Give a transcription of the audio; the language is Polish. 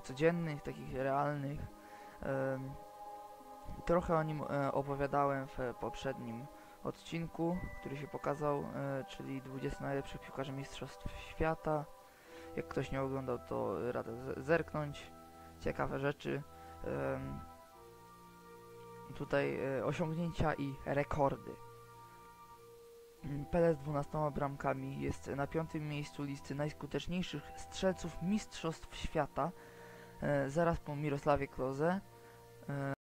codziennych, takich realnych. Trochę o nim opowiadałem w poprzednim odcinku, który się pokazał, czyli 20 najlepszych piłkarzy Mistrzostw Świata. Jak ktoś nie oglądał, to radzę zerknąć. Ciekawe rzeczy. Tutaj osiągnięcia i rekordy. Pele z 12 bramkami jest na 5. miejscu listy najskuteczniejszych strzelców Mistrzostw Świata, zaraz po Mirosławie Klose.